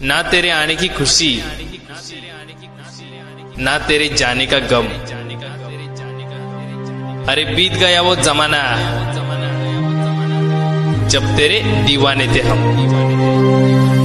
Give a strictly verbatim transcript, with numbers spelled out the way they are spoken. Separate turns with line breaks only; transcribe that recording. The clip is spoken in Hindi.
ना तेरे आने की खुशी, ना तेरे जाने का गम। अरे बीत गया वो जमाना जब तेरे दीवाने थे हम।